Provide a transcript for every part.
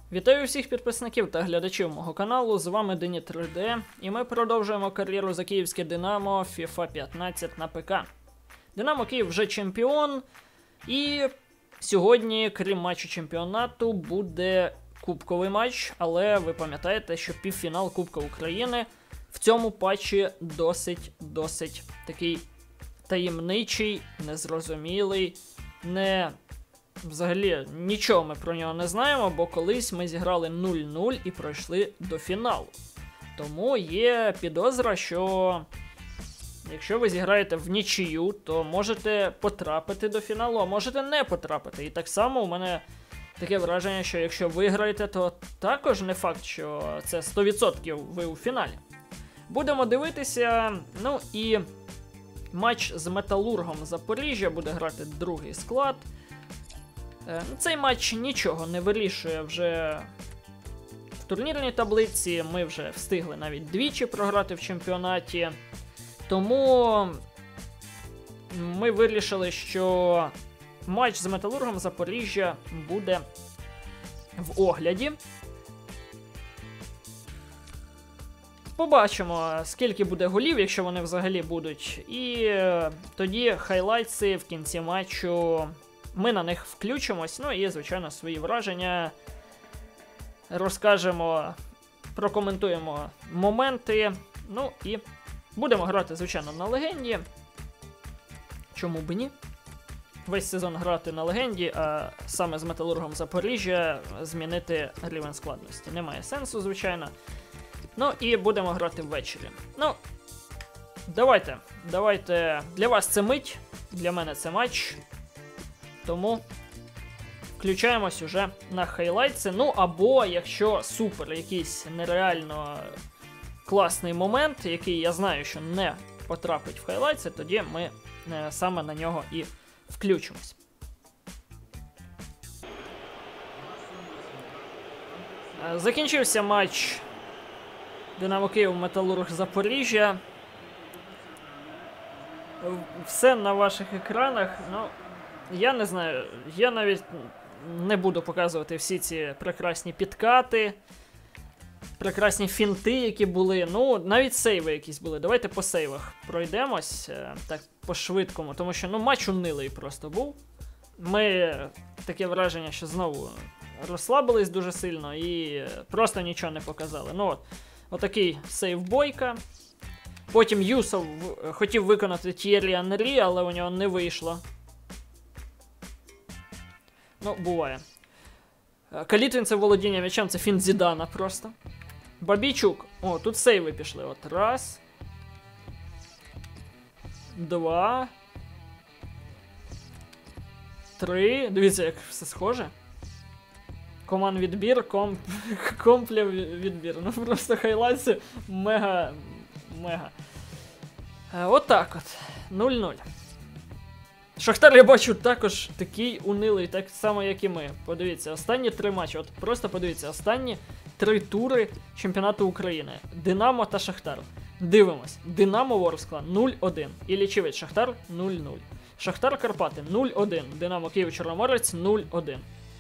Вітаю всіх підписників та глядачів мого каналу, з вами Дені 3D, і ми продовжуємо кар'єру за київське Динамо FIFA 15 на ПК. Динамо Київ вже чемпіон, і сьогодні, крім матчу чемпіонату, буде кубковий матч, але ви пам'ятаєте, що півфінал Кубка України в цьому патчі досить такий таємничий, незрозумілий, Взагалі, нічого ми про нього не знаємо, бо колись ми зіграли 0-0 і пройшли до фіналу. Тому є підозра, що якщо ви зіграєте в нічию, то можете потрапити до фіналу, а можете не потрапити. І так само у мене таке враження, що якщо виграєте, то також не факт, що це 100% ви у фіналі. Будемо дивитися, ну і матч з Металургом Запоріжжя буде грати другий склад. Цей матч нічого не вирішує вже в турнірній таблиці, ми вже встигли навіть двічі програти в чемпіонаті, тому ми вирішили, що матч з Металургом Запоріжжя буде в огляді. Побачимо, скільки буде голів, якщо вони взагалі будуть, і тоді хайлайтси в кінці матчу. Ми на них включимось, ну і, звичайно, свої враження розкажемо, прокоментуємо моменти, ну і будемо грати, звичайно, на легенді. Чому б ні? Весь сезон грати на легенді, а саме з Металургом Запоріжжя змінити рівень складності. Немає сенсу, звичайно. Ну і будемо грати ввечері. Ну, давайте. Для вас це мить, для мене це матч. Тому включаємось уже на хайлайтси. Ну або якщо супер якийсь нереально класний момент, який я знаю, що не потрапить в хайлайтси, тоді ми саме на нього і включимось. Закінчився матч Динамо Київ Металург Запоріжжя. Все на ваших екранах, ну... Я не знаю, я навіть не буду показувати всі ці прекрасні підкати, прекрасні фінти, які були, ну, навіть сейви якісь були. Давайте по сейвах пройдемось, так, по-швидкому, тому що, ну, матч унилий просто був. Ми, таке враження, що знову розслабились дуже сильно і просто нічого не показали. Ну, от, отакий сейв Бойка. Потім Юсов хотів виконати Т'єррі Анрі, але у нього не вийшло. Ну, буває. Калітвінцев володіння м'ячем, це фінт Зідана просто. Бабійчук. О, тут сейви пішли. От раз. Два. Три. Дивіться, як все схоже. Команд відбір, комплів відбір. Ну, просто хайлайтси мега. Отак от. 0-0. Шахтар, я бачу, також такий унилий, так само, як і ми. Подивіться, останні 3 матчі, от просто подивіться, останні 3 тури чемпіонату України. Динамо та Шахтар. Дивимось. Динамо Ворскла 0-1. Іллічівець Шахтар 0-0. Шахтар Карпати 0-1. Динамо Київ Чорноморець 0-1.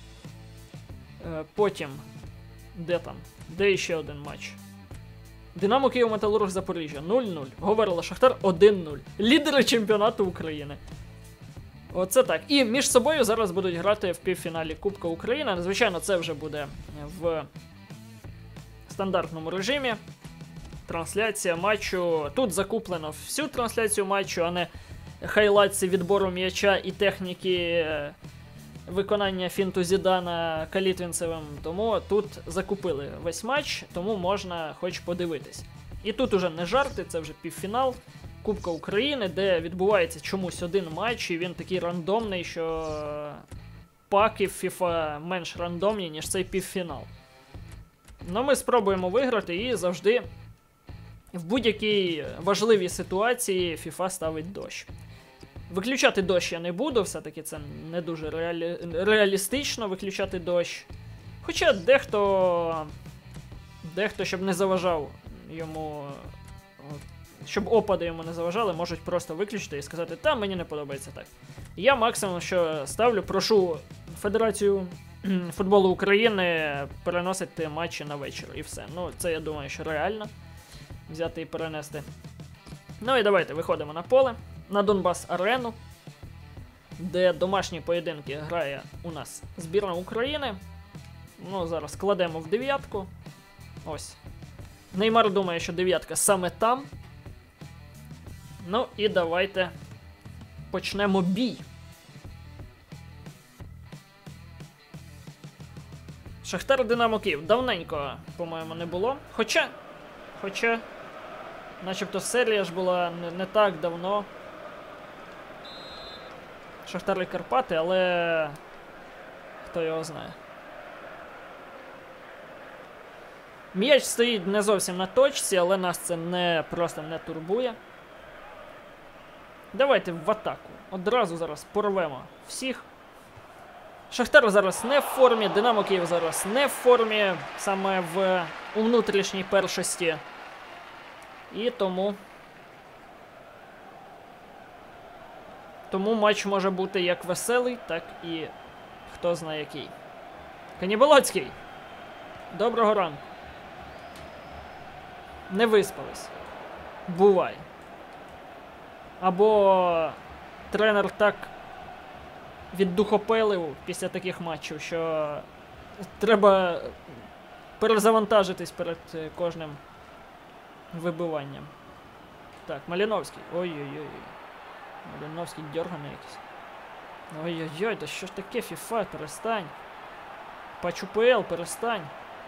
Потім, де там? Де ще один матч? Динамо Київ Металург Запоріжжя 0-0. Говерла Шахтар 1-0. Лідери чемпіонату України. Оце так. І між собою зараз будуть грати в півфіналі Кубка України. Звичайно, це вже буде в стандартному режимі. Трансляція матчу. Тут закуплено всю трансляцію матчу, а не хайлайтси відбору м'яча і техніки виконання фінту Зідана Калітвінцевим. Тому тут закупили весь матч, тому можна хоч подивитись. І тут уже не жарти, це вже півфінал Кубка України, де відбувається чомусь один матч, і він такий рандомний, що паки в FIFA менш рандомні, ніж цей півфінал. Ну, ми спробуємо виграти, і завжди в будь-якій важливій ситуації FIFA ставить дощ. Виключати дощ я не буду, все-таки це не дуже реалістично виключати дощ. Хоча дехто, щоб не заважав йому, щоб опади йому не заважали, можуть просто виключити і сказати, та, мені не подобається так. Я максимум, що ставлю, прошу Федерацію футболу України переносити матчі на вечір і все. Ну, це, я думаю, що реально взяти і перенести. Ну і давайте виходимо на поле, на Донбас-арену, де домашні поєдинки грає у нас збірна України. Ну, зараз кладемо в дев'ятку. Ось. Неймар думає, що дев'ятка саме там. Ну і давайте почнемо бій. Шахтар Динамо Київ. Давненько, по-моєму, не було. Хоча, начебто серія ж була не так давно. Шахтар і Карпати, але хто його знає. М'яч стоїть не зовсім на точці, але нас це просто не турбує. Давайте в атаку. Одразу зараз порвемо всіх. Шахтар зараз не в формі, Динамо Київ зараз не в формі, саме у внутрішній першості. І тому матч може бути як веселий, так і хто знає який. Каніболоцький. Доброго ранку. Не виспались. Буває. Або тренер так віддухопелив після таких матчів, що треба перезавантажитись перед кожним вибиванням. Так, Маліновський. Ой-ой-ой. Маліновський дерганий якийсь. Ой-ой-ой, да що ж таке, FIFA, перестань. Патч УПЛ, перестань.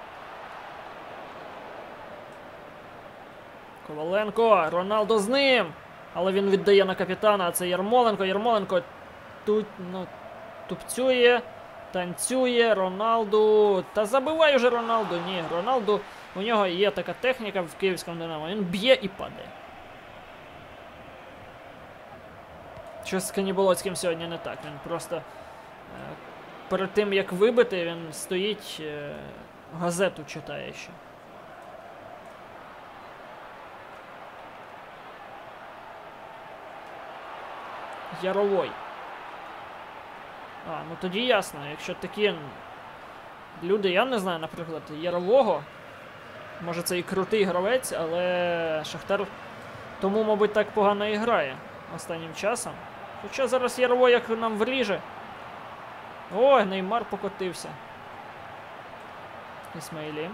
Коваленко, Роналдо з ним! Але він віддає на капітана, а це Ярмоленко. Ярмоленко тут, тупцює, танцює, Роналду. Та забивай уже Роналду. Ні, Роналду, у нього є така техніка в київському Динамо. Він б'є і падає. Щось з Каніболоцьким сьогодні не так. Він просто перед тим, як вибити, він стоїть, газету читає ще. Яровой. Ну тоді ясно, якщо такі люди, я не знаю, наприклад, Ярового, може це і крутий гравець, але Шахтар тому, мабуть, так погано і грає останнім часом. Хоча зараз Яровой як нам вріже. Ой, Неймар покотився. Ісмаїлі.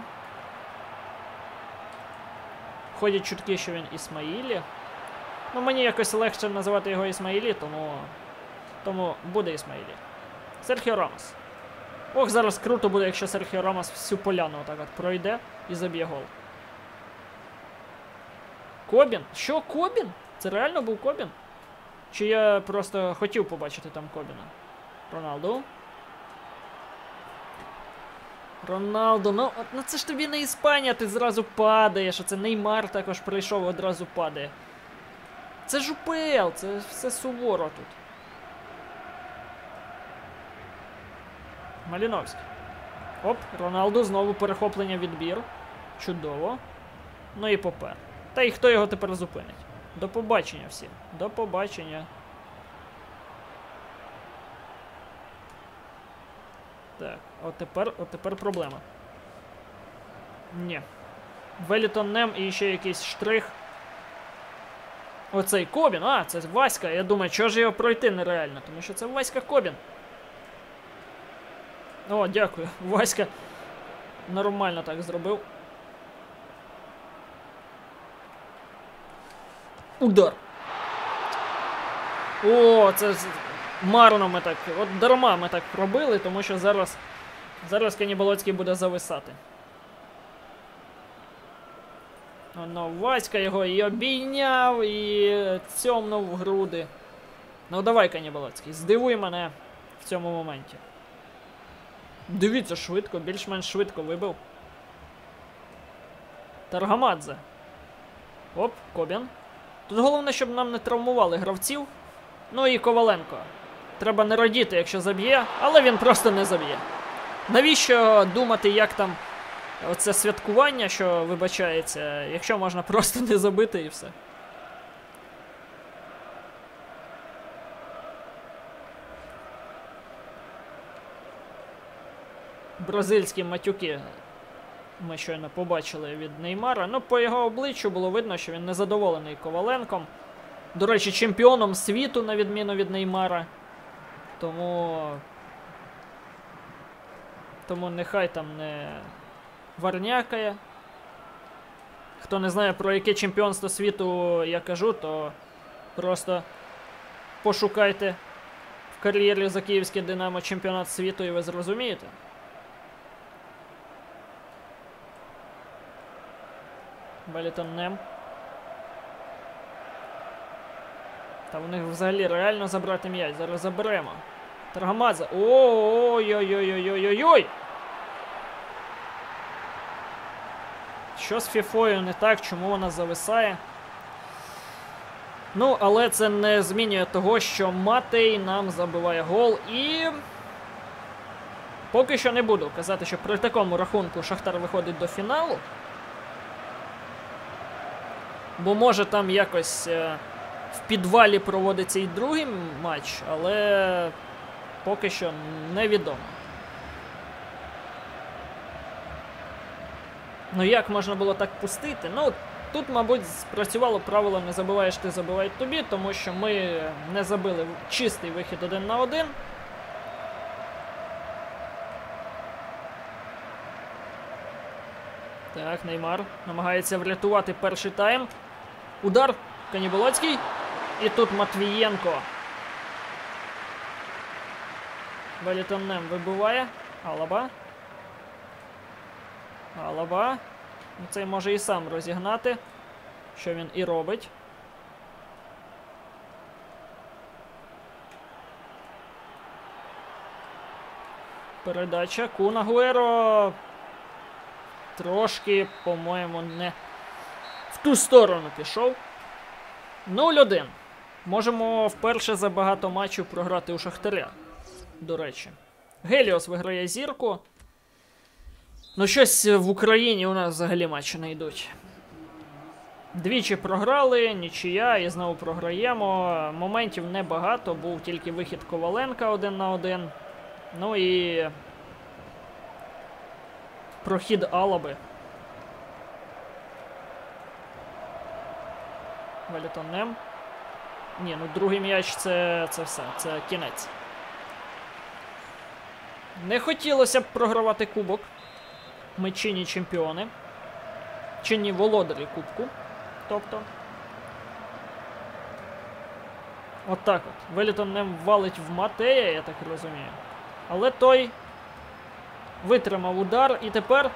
Ходять чутки, що він Ісмаїлі. Ну, мені якось легше називати його Ісмаїлі, тому буде Ісмаїлі. Серхіо Рамос. Ох, зараз круто буде, якщо Серхіо Рамос всю поляну отак от пройде і заб'є гол. Кобін? Що, Кобін? Це реально був Кобін? Чи я просто хотів побачити там Кобіна? Роналду. Роналду, ну це ж тобі не Іспанія, ти зразу падаєш, а це Неймар також прийшов, одразу падає. Це ж УПЛ, це все суворо тут. Маліновський. Оп, Роналду, знову перехоплення відбір. Чудово. Ну і попер. Та і хто його тепер зупинить? До побачення всі. До побачення. Так, от тепер проблема. Ні. Велітон Нем і ще якийсь штрих. Оцей Кобін, це Васька. Я думаю, чого ж його пройти нереально, тому що це Васька Кобін. О, дякую. Васька нормально так зробив. Удар. О, це марно ми так, от дарма ми так пробили, тому що зараз Каніболоцький буде зависати. Ну, Васька його і обійняв, і цьомнув в груди. Ну давай, Каніболоцький, здивуй мене в цьому моменті. Дивіться, швидко, більш-менш швидко вибив. Таргамадзе. Оп, Кобін. Тут головне, щоб нам не травмували гравців. Ну і Коваленко. Треба не радіти, якщо заб'є, але він просто не заб'є. Навіщо думати, як там оце святкування, що вибачається, якщо можна просто не забити і все. бразильські матюки ми щойно побачили від Неймара. Ну, по його обличчю було видно, що він незадоволений Коваленком. До речі, чемпіоном світу, на відміну від Неймара. Тому нехай там не варнякає. Хто не знає, про яке чемпіонство світу я кажу, то просто пошукайте в кар'єрі за київське Динамо чемпіонат світу і ви зрозумієте. Велітон Нем. Та у них взагалі реально забрати м'яч. Зараз заберемо. Таргамадзе. Ой-ой-ой-ой-ой-ой-ой! Що з Фіфою не так? Чому вона зависає? Ну, але це не змінює того, що Матей нам забиває гол. І поки що не буду казати, що при такому рахунку Шахтар виходить до фіналу. Бо може там якось в підвалі проводиться і другий матч, але поки що невідомо. Ну як можна було так пустити? Ну, тут, мабуть, спрацювало правило «не забиваєш ти, забивають тобі», тому що ми не забили чистий вихід 1 на 1. Так, Неймар намагається врятувати перший тайм. Удар, Каніболоцький. І тут Матвієнко. Велітон Нем вибиває. Алаба. Алаба. Цей може і сам розігнати. Що він і робить. Передача. Кун Агуеро. Трошки, по-моєму, не в ту сторону пішов. 0-1. Можемо вперше за багато матчів програти у Шахтаря. До речі. Геліос виграє зірку. Ну, щось в Україні у нас взагалі матчі не йдуть. Двічі програли, нічия, і знову програємо. Моментів небагато, був тільки вихід Коваленка 1 на 1. Ну і прохід Алаби. Велітон Нем. Ні, ну другий м'яч це все, це кінець. Не хотілося б програвати кубок. Ми чинні чемпіони. Чинні володарі кубку. Тобто. Отак от. Велітон Нем валить в Матея, я так розумію. Але той витримав удар і тепер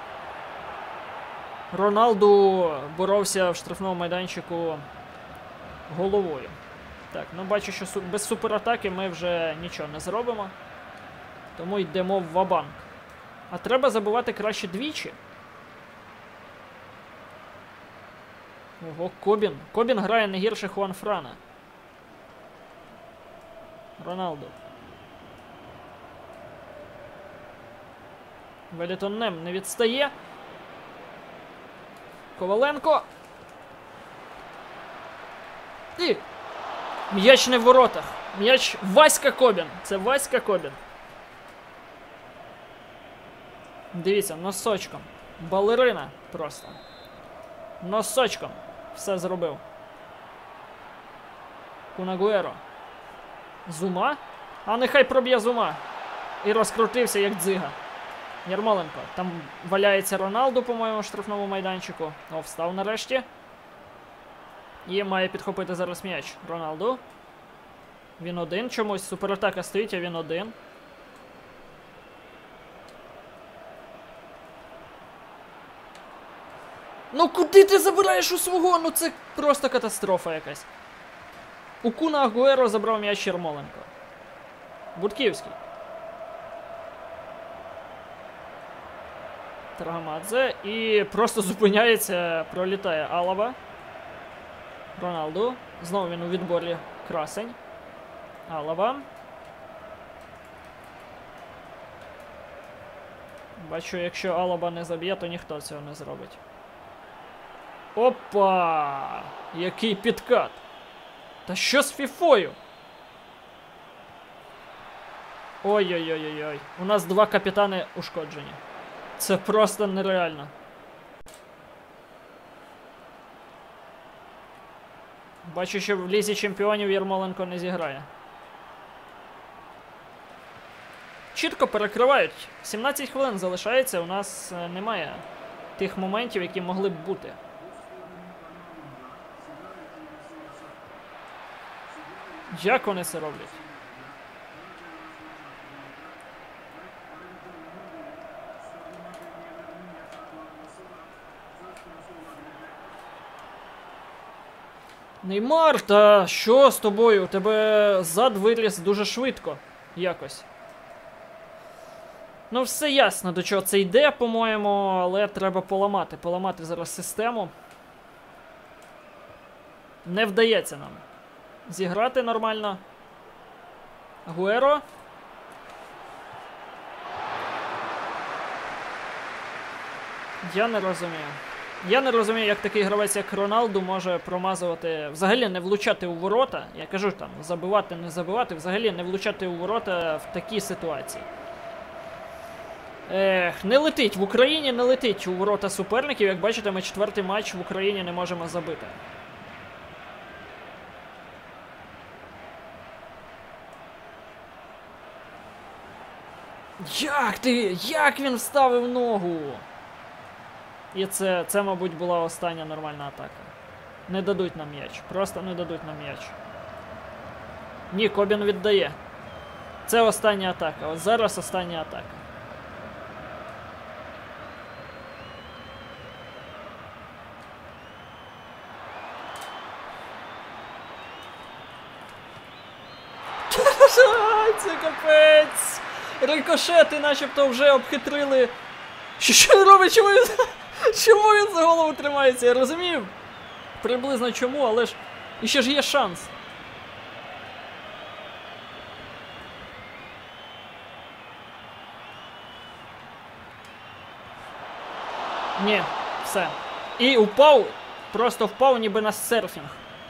Роналду боровся в штрафному майданчику головою. Так, ну бачу, що без суператаки ми вже нічого не зробимо. Тому йдемо в ва-банк. А треба забивати краще двічі. Ого, Кобін. Кобін грає не гірше Хуан Франа. Роналду. Велітон Нем не відстає. Коваленко. І м'яч не в воротах. М'яч Васька Кобін. Це Васька Кобін. Дивіться, носочком. Балерина просто. Носочком. Все зробив. Кун Агуеро. Зума? А нехай проб'є Зума. І розкрутився, як дзига. Ярмоленко. Там валяється Роналду, по-моєму, в штрафному майданчику. О, встав нарешті. І має підхопити зараз м'яч. Роналду. Він один чомусь. Суператака стоїть, а він один. Ну куди ти забираєш у свого? Ну це просто катастрофа якась. У Куна Агуеро забрав м'яч Ярмоленко. Будківський. Таргамадзе. І просто зупиняється, пролітає Алаба. Роналду. Знову він у відборі красень. Алаба. Бачу, якщо Алаба не заб'є, то ніхто цього не зробить. Опа! Який підкат! Та що з Фіфою? Ой-ой-ой-ой-ой. У нас 2 капітани ушкоджені. Це просто нереально. Бачу, що в Лізі Чемпіонів Ярмоленко не зіграє. Чітко перекривають. 17 хвилин залишається, у нас немає тих моментів, які могли б бути. Як вони це роблять? Неймар, та що з тобою? У тебе зад виріс дуже швидко. Якось. Ну, все ясно, до чого це йде, по-моєму, але треба поламати. Поламати зараз систему. Не вдається нам зіграти нормально. Агуеро. Я не розумію. Я не розумію, як такий гравець, як Роналду, може промазувати, взагалі не влучати у ворота. Я кажу там, забивати, не забивати, взагалі не влучати у ворота в такій ситуації. Не летить. В Україні не летить у ворота суперників. Як бачите, ми 4-й матч в Україні не можемо забити. Як ти? Як він вставив ногу? І це, мабуть, була остання нормальна атака. Не дадуть нам м'яч. Просто не дадуть нам м'яч. Ні, Кобін віддає. Це остання атака. От зараз остання атака. Це капець! Рикошети начебто вже обхитрили. Що він робить? Чому він за голову тримається? Я розумію приблизно чому, але ж іще ж є шанс. Ні, все. І упав, просто впав ніби на серфінг.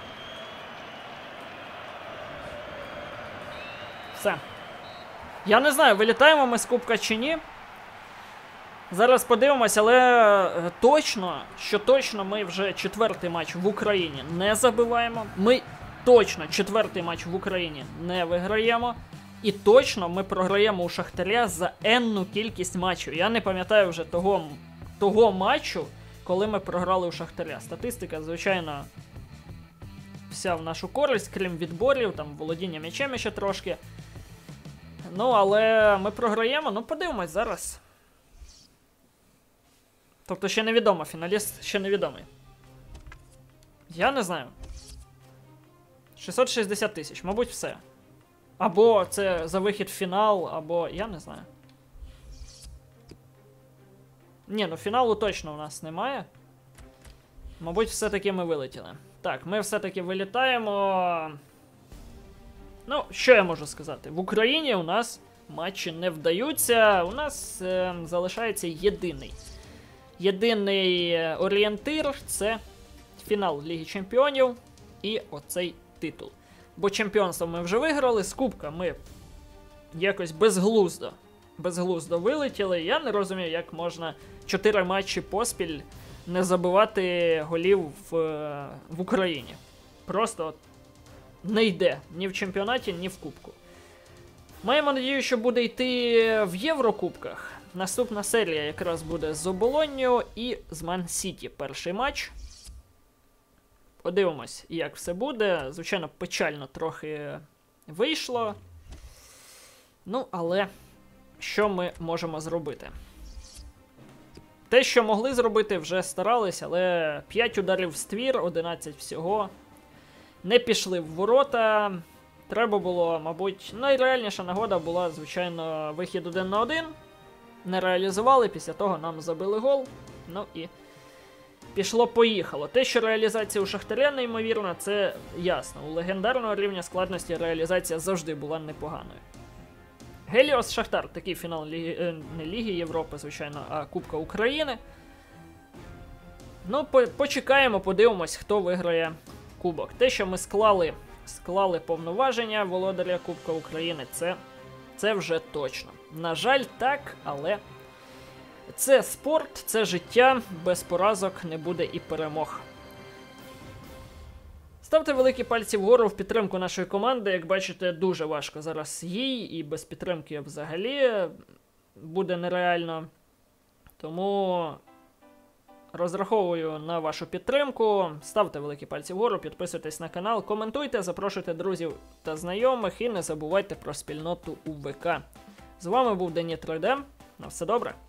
Все. Я не знаю, вилітаємо ми з кубка чи ні. Зараз подивимось, але точно ми вже 4-й матч в Україні не забиваємо. Ми точно 4-й матч в Україні не виграємо. І точно ми програємо у Шахтаря за енну кількість матчів. Я не пам'ятаю вже того матчу, коли ми програли у Шахтаря. Статистика, звичайно, вся в нашу користь, крім відборів, там володіння м'ячем ще трошки. Ну, але ми програємо, ну подивимось зараз. Тобто ще невідомо, фіналіст ще невідомий. Я не знаю. 660 тисяч, мабуть, все. Або це за вихід в фінал, або я не знаю. Ні, ну фіналу точно у нас немає. Мабуть, все-таки ми вилетіли. Так, ми все-таки вилітаємо. Ну, що я можу сказати? В Україні у нас матчі не вдаються. У нас залишається єдиний орієнтир – це фінал Ліги Чемпіонів і оцей титул. Бо чемпіонство ми вже виграли, з кубка ми якось безглуздо вилетіли. Я не розумію, як можна 4 матчі поспіль не забивати голів в Україні. Просто от не йде ні в чемпіонаті, ні в кубку. Маємо надію, що буде йти в Єврокубках. Наступна серія якраз буде з Оболонню і з Ман-Сіті. Перший матч. Подивимось, як все буде. Звичайно, печально трохи вийшло. Ну, але що ми можемо зробити? Те, що могли зробити, вже старались, але 5 ударів в ствір, 11 всього. Не пішли в ворота. Треба було, мабуть, найреальніша нагода була, звичайно, вихід 1 на 1. Не реалізували, після того нам забили гол. Ну і пішло-поїхало. Те, що реалізація у Шахтаря неймовірна, це ясно. У легендарного рівня складності реалізація завжди була непоганою. Геліос Шахтар, такий фінал не Ліги Європи, звичайно, а Кубка України. Ну, почекаємо, подивимось, хто виграє кубок. Те, що ми склали повноваження володаря Кубка України, це Це вже точно. На жаль, так, але це спорт, це життя, без поразок не буде і перемог. Ставте великі пальці вгору в підтримку нашої команди. Як бачите, дуже важко зараз їй, і без підтримки взагалі буде нереально. Тому розраховую на вашу підтримку. Ставте великі пальці вгору, підписуйтесь на канал, коментуйте, запрошуйте друзів та знайомих і не забувайте про спільноту УВК. З вами був Дені 3D. На все добре.